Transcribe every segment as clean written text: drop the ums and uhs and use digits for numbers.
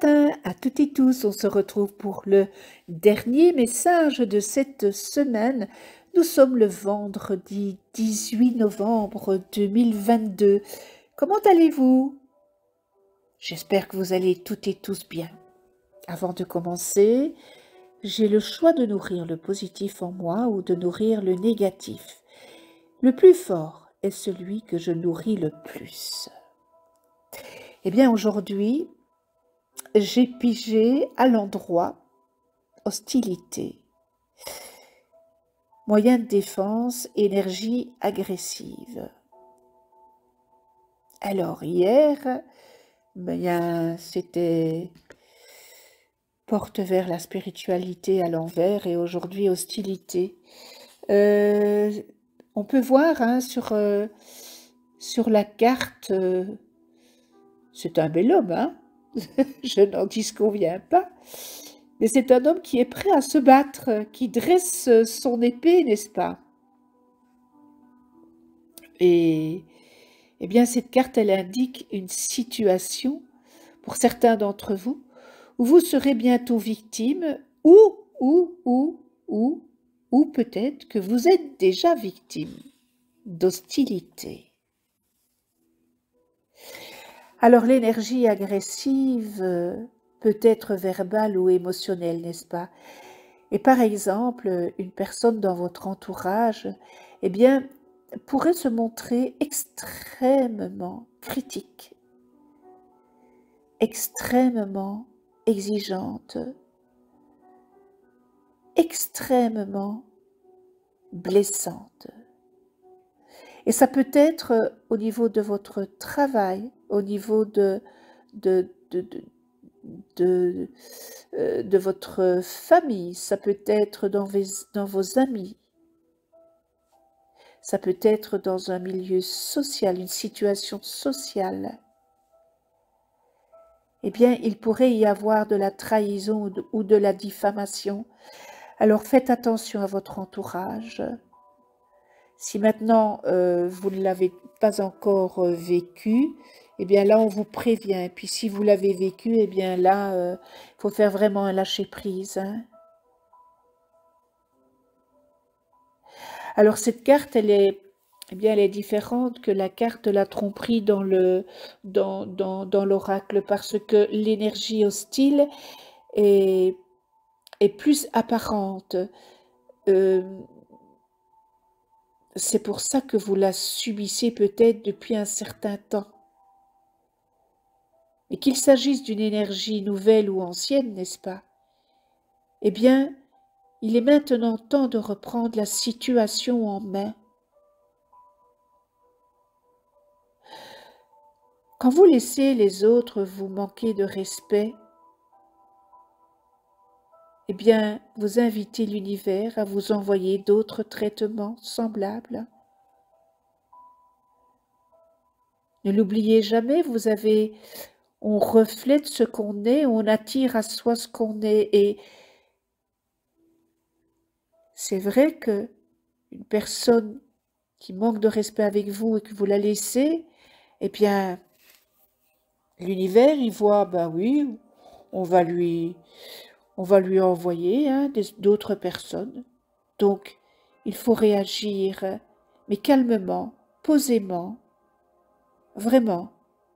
matin à toutes et tous, on se retrouve pour le dernier message de cette semaine. Nous sommes le vendredi 18 novembre 2022. Comment allez-vous? J'espère que vous allez toutes et tous bien. Avant de commencer, j'ai le choix de nourrir le positif en moi ou de nourrir le négatif. Le plus fort est celui que je nourris le plus. Eh bien, aujourd'hui, j'ai pigé à l'endroit hostilité, moyen de défense, énergie agressive. Alors hier, c'était porte vers la spiritualité à l'envers et aujourd'hui hostilité. On peut voir sur la carte, c'est un bel homme, je n'en disconviens pas. Mais c'est un homme qui est prêt à se battre, qui dresse son épée, n'est-ce pas? Et bien, cette carte, elle indique une situation, pour certains d'entre vous, où vous serez bientôt victime, ou peut-être que vous êtes déjà victime d'hostilité. Alors, l'énergie agressive peut être verbale ou émotionnelle, n'est-ce pas? Et par exemple, une personne dans votre entourage, eh bien, pourrait se montrer extrêmement critique, extrêmement exigeante, extrêmement blessante. Et ça peut être au niveau de votre travail, au niveau de votre famille, ça peut être dans vos amis, ça peut être dans un milieu social, une situation sociale. Eh bien, il pourrait y avoir de la trahison ou de la diffamation. Alors faites attention à votre entourage. Si maintenant vous ne l'avez pas encore vécu, eh bien là on vous prévient. Et puis si vous l'avez vécu, eh bien là, il faut faire vraiment un lâcher-prise. Alors cette carte, elle est différente que la carte de la tromperie dans l'oracle, parce que l'énergie hostile est plus apparente. C'est pour ça que vous la subissez peut-être depuis un certain temps. Et qu'il s'agisse d'une énergie nouvelle ou ancienne, n'est-ce pas? Eh bien, il est maintenant temps de reprendre la situation en main. Quand vous laissez les autres vous manquer de respect, eh bien, vous invitez l'univers à vous envoyer d'autres traitements semblables. Ne l'oubliez jamais, on reflète ce qu'on est, on attire à soi ce qu'on est. Et c'est vrai que une personne qui manque de respect avec vous et que vous la laissez, eh bien, l'univers, il voit, oui, on va lui envoyer d'autres personnes. Donc, il faut réagir, mais calmement, posément, vraiment.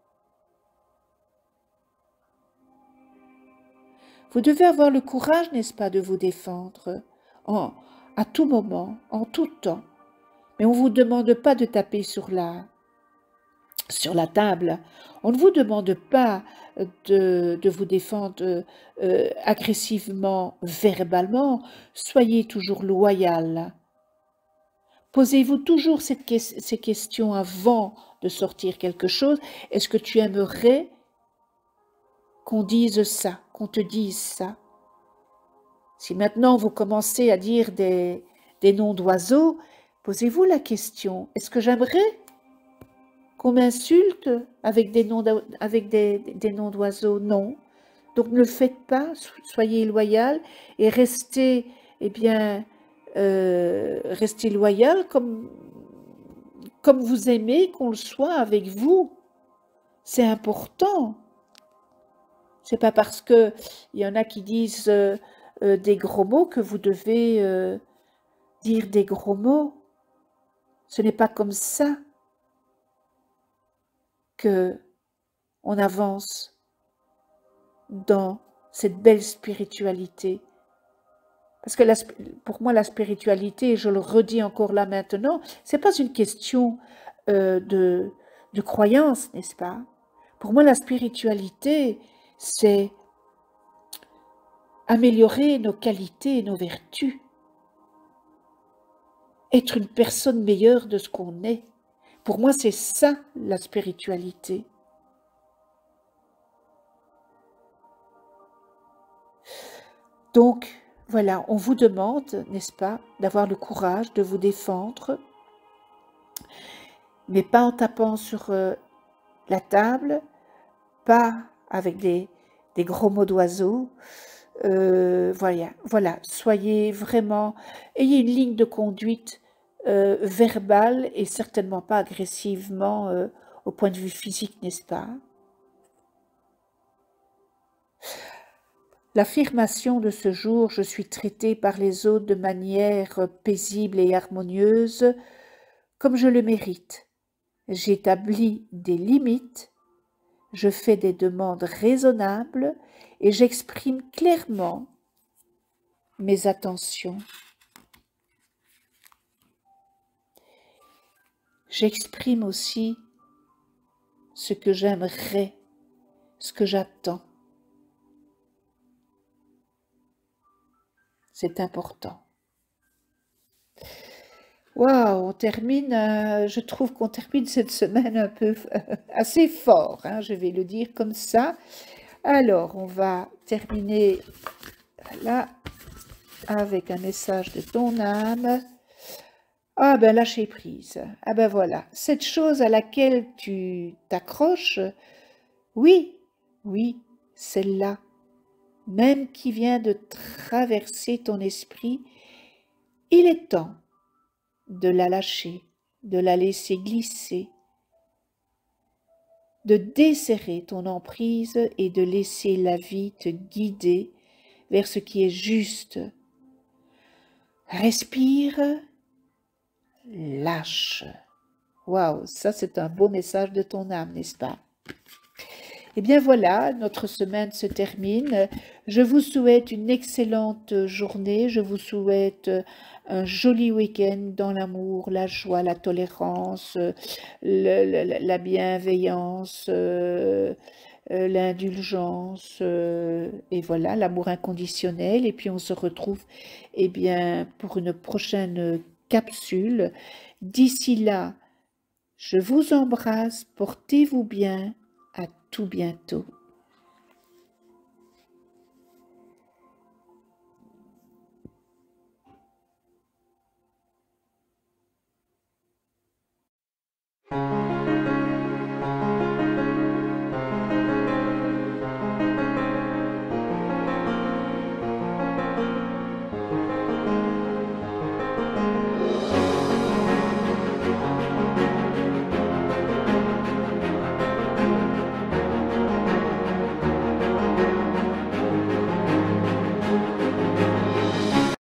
Vous devez avoir le courage, n'est-ce pas, de vous défendre à tout moment, en tout temps. Mais on ne vous demande pas de taper sur la table. On ne vous demande pas de vous défendre agressivement, verbalement. Soyez toujours loyal. Posez-vous toujours ces questions avant de sortir quelque chose. Est-ce que tu aimerais qu'on dise ça, qu'on te dise ça? Si maintenant vous commencez à dire des noms d'oiseaux, posez-vous la question, est-ce que j'aimerais qu'on m'insulte avec des noms d'oiseaux? Non. Donc ne le faites pas, soyez loyal et restez, restez loyal comme vous aimez qu'on le soit avec vous. C'est important. C'est pas parce que il y en a qui disent des gros mots que vous devez dire des gros mots. Ce n'est pas comme ça que on avance dans cette belle spiritualité. Parce que pour moi, la spiritualité, et je le redis encore là maintenant, c'est pas une question de croyance, n'est-ce pas? Pour moi, la spiritualité, c'est améliorer nos qualités et nos vertus, être une personne meilleure de ce qu'on est. Pour moi, c'est ça la spiritualité. Donc, voilà, on vous demande, n'est-ce pas, d'avoir le courage de vous défendre, mais pas en tapant sur la table, pas avec des gros mots d'oiseau. Voilà, soyez vraiment, ayez une ligne de conduite verbale et certainement pas agressivement au point de vue physique, n'est-ce pas? L'affirmation de ce jour, je suis traité par les autres de manière paisible et harmonieuse, comme je le mérite. J'établis des limites, je fais des demandes raisonnables et j'exprime clairement mes attentions. J'exprime aussi ce que j'aimerais, ce que j'attends. C'est important. Waouh, on termine, je trouve qu'on termine cette semaine un peu assez fort, hein, je vais le dire comme ça. Alors, on va terminer là avec un message de ton âme. Ah ben lâcher prise. Ah ben voilà, cette chose à laquelle tu t'accroches, oui, oui, celle-là, même qui vient de traverser ton esprit, il est temps de la lâcher, de la laisser glisser, de desserrer ton emprise et de laisser la vie te guider vers ce qui est juste. Respire, lâche. Waouh, ça c'est un beau message de ton âme, n'est-ce pas? Eh bien voilà, notre semaine se termine. Je vous souhaite une excellente journée. Je vous souhaite un joli week-end dans l'amour, la joie, la tolérance, la bienveillance, l'indulgence, et voilà, l'amour inconditionnel. Et puis on se retrouve eh bien, pour une prochaine capsule. D'ici là, je vous embrasse, portez-vous bien, à tout bientôt.